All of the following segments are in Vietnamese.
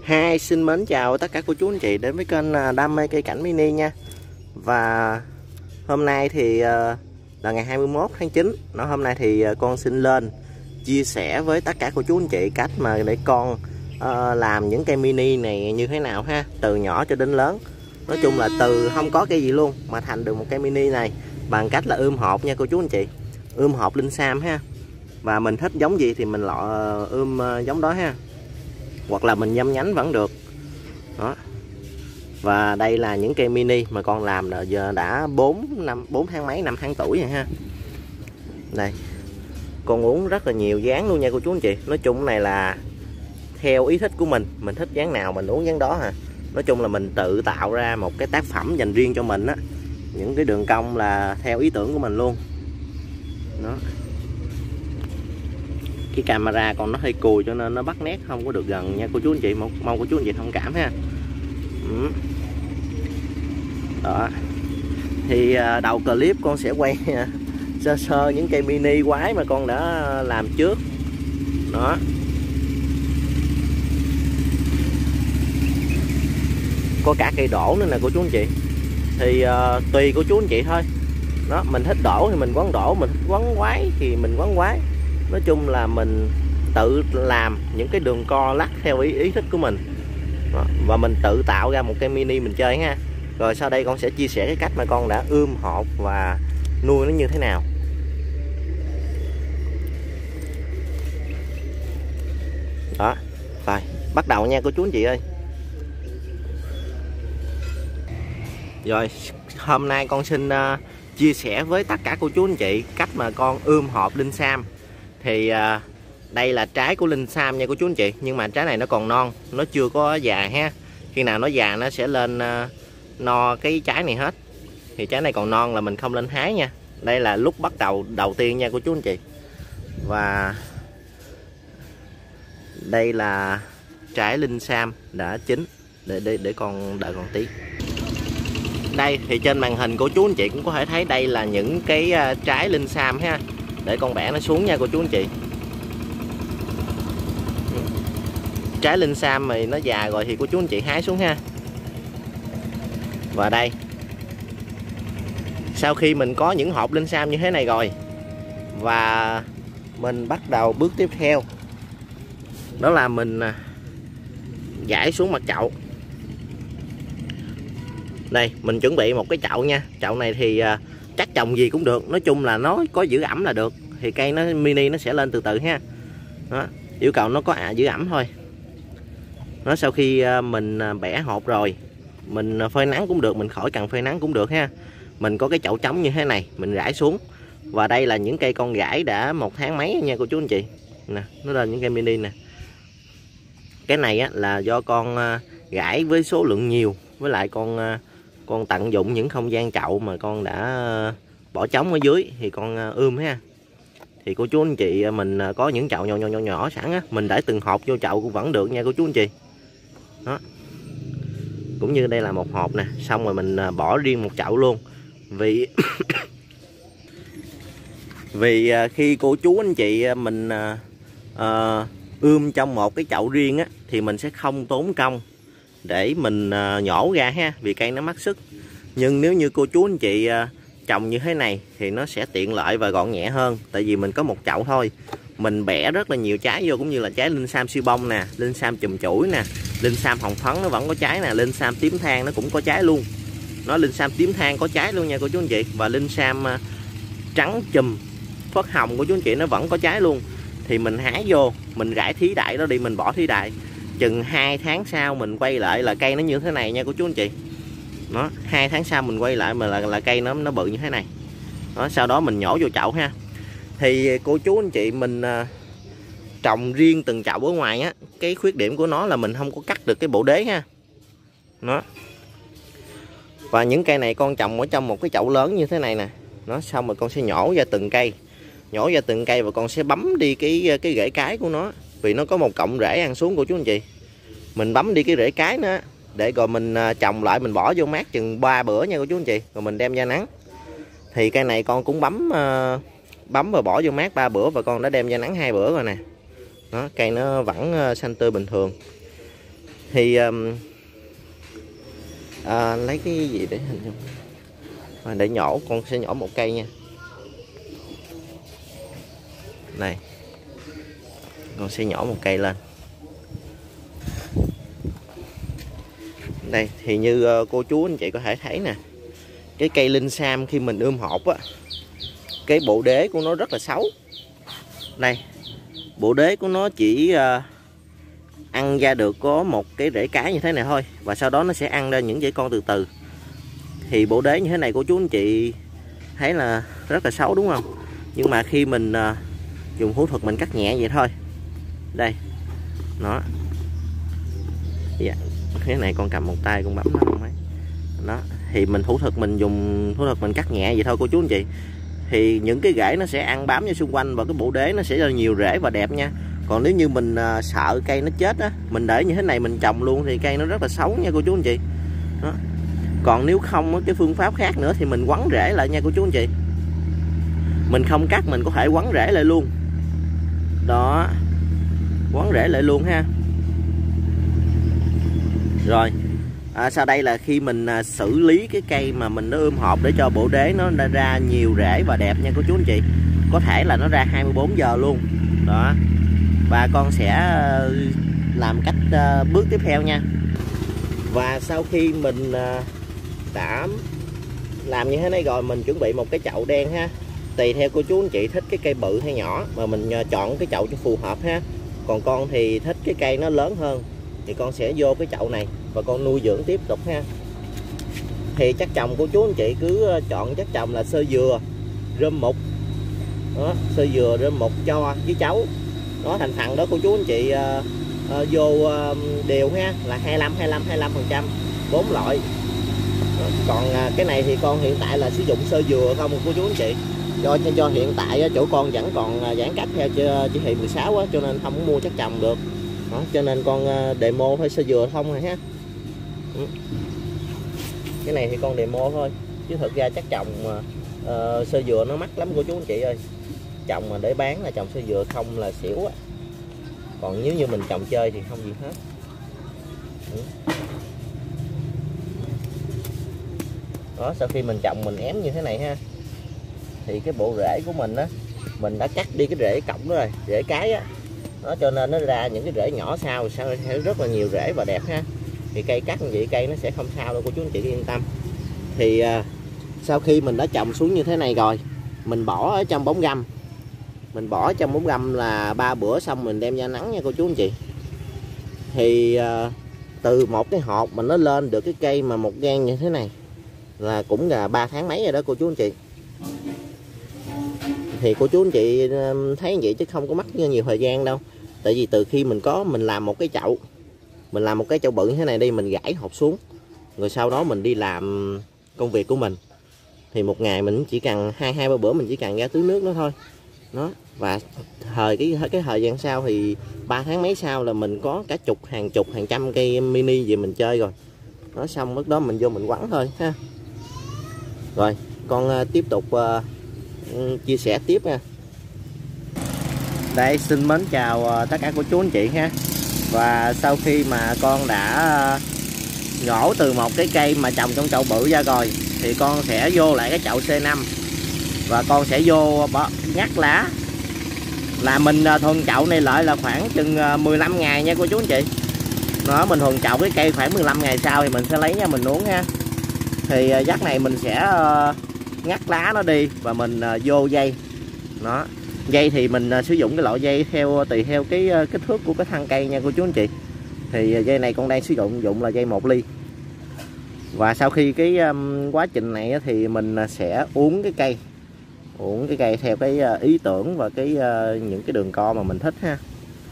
Hi, xin mến chào tất cả cô chú anh chị đến với kênh Đam mê cây cảnh mini nha. Và hôm nay thì là ngày 21 tháng 9. Hôm nay thì con xin lên chia sẻ với tất cả cô chú anh chị cách mà để con làm những cây mini này như thế nào ha, từ nhỏ cho đến lớn. Nói chung là từ không có cây gì luôn mà thành được một cây mini này bằng cách là ươm hộp nha cô chú anh chị. Ươm hộp linh sam ha. Và mình thích giống gì thì mình ươm giống đó ha. Hoặc là mình nhâm nhánh vẫn được đó. Và đây là những cây mini mà con làm là giờ đã 4 tháng mấy, 5 tháng tuổi rồi ha. Đây, con uống rất là nhiều dáng luôn nha cô chú anh chị. Nói chung này là theo ý thích của mình thích dáng nào mình uống dáng đó ha. Nói chung là mình tự tạo ra một cái tác phẩm dành riêng cho mình á. Những cái đường cong là theo ý tưởng của mình luôn đó. Cái camera còn nó hơi cùi cho nên nó bắt nét không có được gần nha cô chú anh chị, mong cô chú anh chị thông cảm ha. Đó thì đầu clip con sẽ quay sơ sơ những cây mini quái mà con đã làm trước đó. Có cả cây đổ nữa nè cô chú anh chị, thì tùy cô chú anh chị thôi đó. Mình thích đổ thì mình quấn đổ, mình thích quấn quái thì mình quấn quái. Nói chung là mình tự làm những cái đường co lắc theo ý thích của mình đó. Và mình tự tạo ra một cây mini mình chơi ha. Rồi sau đây con sẽ chia sẻ cái cách mà con đã ươm hộp và nuôi nó như thế nào. Đó, rồi bắt đầu nha cô chú anh chị ơi. Rồi hôm nay con xin chia sẻ với tất cả cô chú anh chị cách mà con ươm hộp linh sam. Thì đây là trái của linh sam nha cô chú anh chị, nhưng mà trái này nó còn non, nó chưa có già ha. Khi nào nó già nó sẽ lên no cái trái này hết. Thì trái này còn non là mình không lên hái nha. Đây là lúc bắt đầu tiên nha cô chú anh chị. Và đây là trái linh sam đã chín. Để con đợi con tí. Đây thì trên màn hình cô chú anh chị cũng có thể thấy đây là những cái trái linh sam ha. Để con bẻ nó xuống nha cô chú anh chị. Trái linh sam này nó già rồi thì cô chú anh chị hái xuống ha. Và đây, sau khi mình có những hộp linh sam như thế này rồi, và mình bắt đầu bước tiếp theo đó là mình rải xuống mặt chậu. Đây mình chuẩn bị một cái chậu nha. Chậu này thì chắc trồng gì cũng được, nói chung là nó có giữ ẩm là được. Thì cây nó mini nó sẽ lên từ từ ha đó. Yêu cầu nó có giữ ẩm thôi đó. Sau khi mình bẻ hộp rồi, mình phơi nắng cũng được, mình khỏi cần phơi nắng cũng được ha. Mình có cái chậu trống như thế này, mình rải xuống. Và đây là những cây con rải đã 1 tháng mấy nha cô chú anh chị nè. Nó lên những cây mini nè. Cái này á, là do con rải với số lượng nhiều, với lại con tận dụng những không gian chậu mà con đã bỏ trống ở dưới thì con ươm ha. Thì cô chú anh chị mình có những chậu nhỏ sẵn á, mình để từng hộp vô chậu cũng vẫn được nha cô chú anh chị đó. Cũng như đây là một hộp nè, xong rồi mình bỏ riêng một chậu luôn. Vì khi cô chú anh chị mình ươm trong một cái chậu riêng á, thì mình sẽ không tốn công để mình nhổ ra ha, vì cây nó mất sức. Nhưng nếu như cô chú anh chị trồng như thế này thì nó sẽ tiện lợi và gọn nhẹ hơn. Tại vì mình có một chậu thôi, mình bẻ rất là nhiều trái vô, cũng như là trái linh sam siêu bông nè, linh sam chùm chuỗi nè, linh sam hồng phấn nó vẫn có trái nè, linh sam tím than nó cũng có trái luôn. Nó linh sam tím than có trái luôn nha cô chú anh chị. Và linh sam trắng chùm phớt hồng của chú anh chị nó vẫn có trái luôn. Thì mình hái vô, mình rải thí đại đó đi, mình bỏ thí đại. Chừng 2 tháng sau mình quay lại là cây nó như thế này nha cô chú anh chị. Đó, 2 tháng sau mình quay lại mà là cây nó bự như thế này. Đó, sau đó mình nhổ vô chậu ha. Thì cô chú anh chị mình trồng riêng từng chậu ở ngoài á, cái khuyết điểm của nó là mình không có cắt được cái bộ đế ha. Đó. Và những cây này con trồng ở trong một cái chậu lớn như thế này nè. Nó xong rồi con sẽ nhổ ra từng cây. Nhổ ra từng cây và con sẽ bấm đi cái rễ cái của nó. Vì nó có một cọng rễ ăn xuống cô chú anh chị. Mình bấm đi cái rễ cái nữa, để rồi mình trồng lại, mình bỏ vô mát chừng 3 bữa nha cô chú anh chị. Rồi mình đem ra nắng. Thì cây này con cũng bấm và bỏ vô mát 3 bữa, và con đã đem ra nắng 2 bữa rồi nè. Đó, cây nó vẫn xanh tươi bình thường. Thì lấy cái gì để hình dung để nhổ, con sẽ nhổ một cây nha. Này, con sẽ nhổ một cây lên. Đây thì như cô chú anh chị có thể thấy nè, cái cây linh sam khi mình ươm hột á, cái bộ đế của nó rất là xấu. Đây, bộ đế của nó chỉ ăn ra được có một cái rễ cái như thế này thôi, và sau đó nó sẽ ăn ra những rễ con từ từ. Thì bộ đế như thế này cô chú anh chị thấy là rất là xấu đúng không? Nhưng mà khi mình dùng phẫu thuật mình cắt nhẹ vậy thôi. Đây, nó dạ. Cái này con cầm một tay con bấm nó không mấy. Đó, thì mình phẫu thuật mình dùng phẫu thuật mình cắt nhẹ vậy thôi cô chú anh chị. Thì những cái rễ nó sẽ ăn bám vào xung quanh và cái bộ đế nó sẽ ra nhiều rễ và đẹp nha. Còn nếu như mình sợ cây nó chết á, mình để như thế này mình trồng luôn thì cây nó rất là xấu nha cô chú anh chị. Đó. Còn nếu không cái phương pháp khác nữa thì mình quấn rễ lại nha cô chú anh chị. Mình không cắt mình có thể quấn rễ lại luôn. Đó, quấn rễ lại luôn ha. Rồi sau đây là khi mình xử lý cái cây mà mình nó ươm hộp để cho bộ đế nó ra nhiều rễ và đẹp nha cô chú anh chị. Có thể là nó ra 24 giờ luôn. Đó. Và con sẽ làm cách bước tiếp theo nha. Và sau khi mình đã làm như thế này rồi, mình chuẩn bị một cái chậu đen ha. Tùy theo cô chú anh chị thích cái cây bự hay nhỏ mà mình chọn cái chậu cho phù hợp ha. Còn con thì thích cái cây nó lớn hơn thì con sẽ vô cái chậu này và con nuôi dưỡng tiếp tục ha. Thì chắc trồng cô chú anh chị cứ chọn chắc trồng là sơ dừa, rơm mục. Đó, sơ dừa, rơm mục, cho với chấu. Đó, thành phần đó cô chú anh chị vô đều ha, là 25% 4 loại. Đó, còn cái này thì con hiện tại là sử dụng sơ dừa không cô chú anh chị. Do hiện tại chỗ con vẫn còn giãn cách theo chỉ thị 16 á, cho nên không có mua chắc trồng được. Đó, cho nên con demo thôi, sơ dừa không rồi ha. Cái này thì con demo thôi, chứ thực ra chắc trồng sơ dừa nó mắc lắm cô chú anh chị ơi. Trồng mà để bán là trồng sơ dừa không là xỉu á. Còn nếu như mình trồng chơi thì không gì hết. Đó, sau khi mình trồng mình ém như thế này ha, thì cái bộ rễ của mình á, mình đã cắt đi cái rễ cọng đó rồi, rễ cái á. Đó, cho nên nó ra những cái rễ nhỏ sau sẽ rất là nhiều rễ và đẹp ha. Thì cây cắt như vậy cây nó sẽ không sao đâu cô chú anh chị yên tâm. Thì sau khi mình đã trồng xuống như thế này rồi, mình bỏ ở trong bóng râm. Mình bỏ trong bóng râm là 3 bữa xong mình đem ra nắng nha cô chú anh chị. Thì từ một cái hột mà nó lên được cái cây mà một gan như thế này là cũng là 3 tháng mấy rồi đó cô chú anh chị. Thì cô chú anh chị thấy vậy chứ không có mất nhiều thời gian đâu. Tại vì từ khi mình làm một cái chậu, mình làm một cái chậu bự như thế này đi, mình gãy hột xuống, rồi sau đó mình đi làm công việc của mình, thì một ngày mình chỉ cần 2-3 bữa mình chỉ cần ra tưới nước nó thôi. Đó, và cái thời gian sau thì 3 tháng mấy sau là mình có cả hàng chục hàng trăm cây mini về mình chơi rồi. Nó xong lúc đó mình vô mình quấn thôi ha. Rồi con tiếp tục chia sẻ tiếp nha. Đây, xin mến chào tất cả cô chú anh chị ha. Và sau khi mà con đã nhổ từ một cái cây mà trồng trong chậu bự ra rồi, thì con sẽ vô lại cái chậu C5 và con sẽ vô ngắt lá. Là mình thuần chậu này lại là khoảng chừng 15 ngày nha cô chú anh chị. Nó mình thuần chậu cái cây khoảng 15 ngày sau thì mình sẽ lấy nha mình uống ha. Thì dắt này mình sẽ ngắt lá nó đi và mình vô dây. Nó dây thì mình sử dụng cái loại dây tùy theo cái kích thước của cái thân cây nha cô chú anh chị. Thì dây này con đang sử dụng là dây 1 ly. Và sau khi cái quá trình này thì mình sẽ uống cái cây theo cái ý tưởng và những cái đường co mà mình thích ha.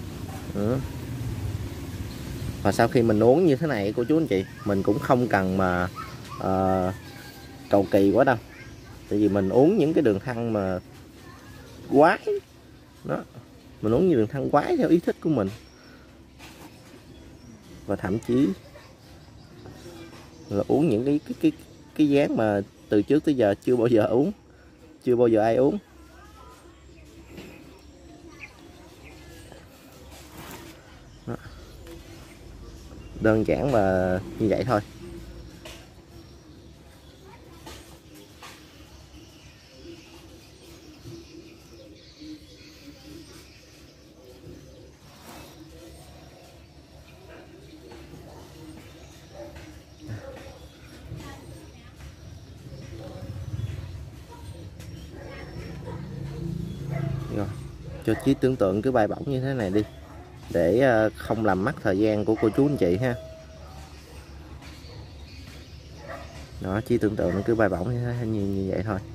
Và sau khi mình uống như thế này cô chú anh chị, mình cũng không cần mà cầu kỳ quá đâu. Tại vì mình uống những cái đường thân mà quái đó, mình uống như đường thân quái theo ý thích của mình. Và thậm chí là uống những cái dáng mà từ trước tới giờ chưa bao giờ ai uống. Đó. Đơn giản và như vậy thôi. Rồi, cho trí tưởng tượng cứ bay bổng như thế này đi, để không làm mất thời gian của cô chú anh chị ha. Đó, trí tưởng tượng nó cứ bay bổng như vậy thôi.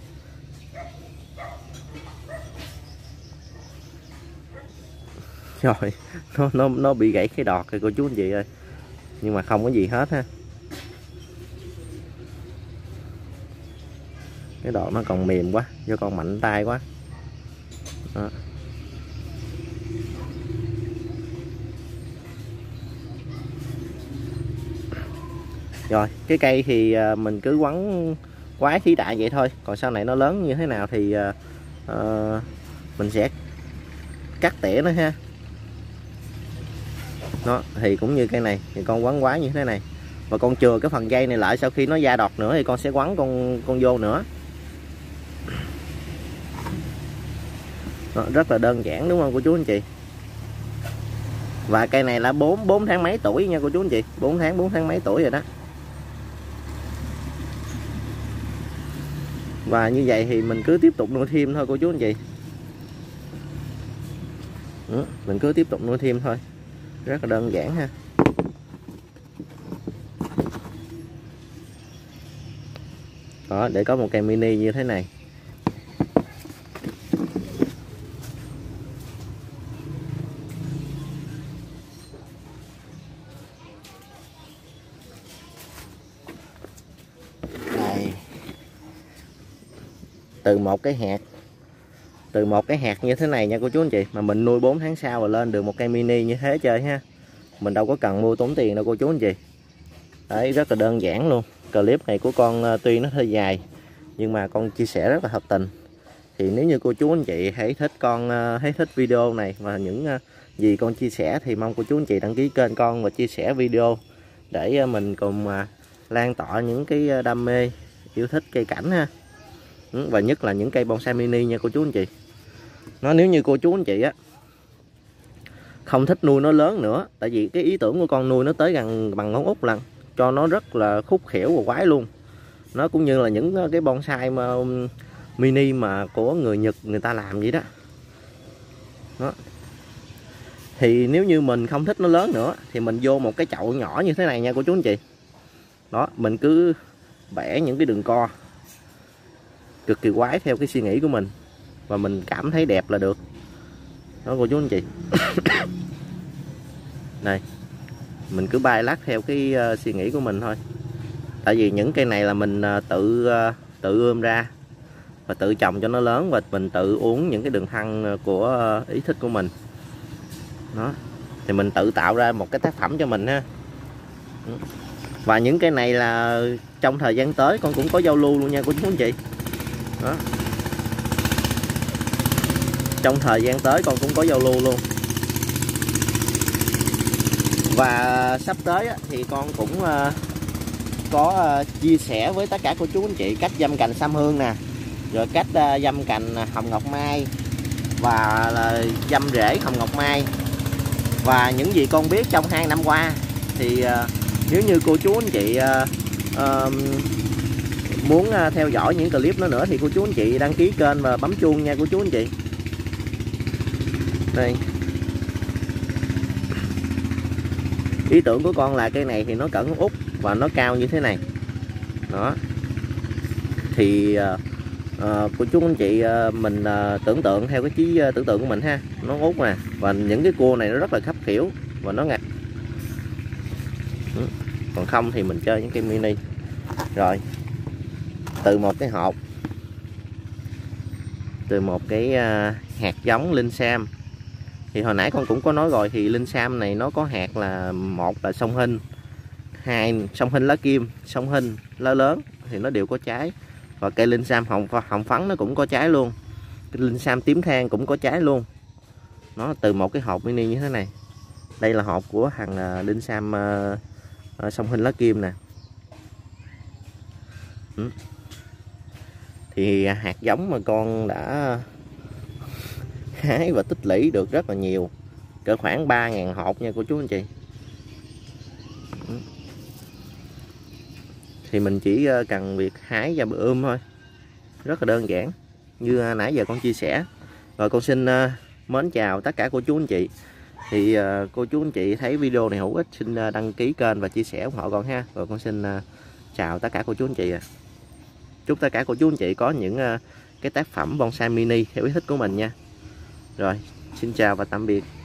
Rồi, nó bị gãy cái đọt rồi cô chú anh chị ơi, nhưng mà không có gì hết ha. Cái đọt nó còn mềm quá, do con mạnh tay quá. Đó. Rồi, cái cây thì mình cứ quấn quái khí đại vậy thôi. Còn sau này nó lớn như thế nào thì mình sẽ cắt tỉa nó ha. Nó thì cũng như cây này thì con quấn quái như thế này. Và con chừa cái phần dây này lại, sau khi nó ra đọt nữa thì con sẽ quấn con vô nữa. Đó, rất là đơn giản đúng không cô chú anh chị? Và cây này là 4 tháng mấy tuổi nha cô chú anh chị. 4 tháng mấy tuổi rồi đó. Và như vậy thì mình cứ tiếp tục nuôi thêm thôi cô chú anh chị. Mình cứ tiếp tục nuôi thêm thôi. Rất là đơn giản ha. Đó, để có một cây mini như thế này. Đây. Từ một cái hạt như thế này nha cô chú anh chị, mà mình nuôi 4 tháng sau rồi lên được một cây mini như thế chơi ha. Mình đâu có cần mua tốn tiền đâu cô chú anh chị. Đấy, rất là đơn giản luôn. Clip này của con tuy nó hơi dài nhưng mà con chia sẻ rất là thật tình. Thì nếu như cô chú anh chị thấy thích video này và những gì con chia sẻ thì mong cô chú anh chị đăng ký kênh con và chia sẻ video để mình cùng lan tỏa những cái đam mê yêu thích cây cảnh ha. Và nhất là những cây bonsai mini nha cô chú anh chị. Nếu như cô chú anh chị á không thích nuôi nó lớn nữa, tại vì cái ý tưởng của con nuôi nó tới gần bằng ngón út lần, cho nó rất là khúc khỉu và quái luôn. Nó cũng như là những cái bonsai mà mini mà của người Nhật người ta làm vậy đó. Đó. Thì nếu như mình không thích nó lớn nữa thì mình vô một cái chậu nhỏ như thế này nha cô chú anh chị. Đó, mình cứ vẽ những cái đường co cực kỳ quái theo cái suy nghĩ của mình và mình cảm thấy đẹp là được. Đó cô chú anh chị. Này, mình cứ bay lắc theo cái suy nghĩ của mình thôi. Tại vì những cây này là mình tự ươm ra và tự trồng cho nó lớn, và mình tự uống những cái đường thân của ý thích của mình. Đó, thì mình tự tạo ra một cái tác phẩm cho mình ha. Và những cây này là trong thời gian tới con cũng có giao lưu luôn nha cô chú anh chị. Đó, trong thời gian tới con cũng có giao lưu luôn. Và sắp tới thì con cũng có chia sẻ với tất cả cô chú anh chị cách dăm cành sâm hương nè, rồi cách dăm cành hồng ngọc mai và là dăm rễ hồng ngọc mai. Và những gì con biết trong 2 năm qua thì nếu như cô chú anh chị muốn theo dõi những clip nữa thì cô chú anh chị đăng ký kênh và bấm chuông nha cô chú anh chị. Đây, ý tưởng của con là cây này thì nó cỡ ngón út và nó cao như thế này. Đó, thì cô chú anh chị mình tưởng tượng theo cái trí tưởng tượng của mình ha. Nó út nè, và những cái cua này nó rất là khắp khỉu và nó ngặt. Còn không thì mình chơi những cây mini. Rồi, từ một cái hộp, từ một cái hạt giống linh sam. Thì hồi nãy con cũng có nói rồi, thì linh sam này nó có hạt là một là song hình, hai song hình lá kim, song hình lá lớn thì nó đều có trái. Và cây linh sam hồng phấn nó cũng có trái luôn. Cái linh sam tím than cũng có trái luôn. Nó từ một cái hộp mini như thế này. Đây là hộp của thằng linh sam song hình lá kim nè. Thì hạt giống mà con đã hái và tích lũy được rất là nhiều, cỡ khoảng 3.000 hột nha cô chú anh chị. Thì mình chỉ cần việc hái và thôi, rất là đơn giản như nãy giờ con chia sẻ. Rồi con xin mến chào tất cả cô chú anh chị. Thì cô chú anh chị thấy video này hữu ích xin đăng ký kênh và chia sẻ ủng hộ con ha. Rồi con xin chào tất cả cô chú anh chị. Chúc tất cả cô chú anh chị có những cái tác phẩm bonsai mini theo ý thích của mình nha. Rồi xin chào và tạm biệt.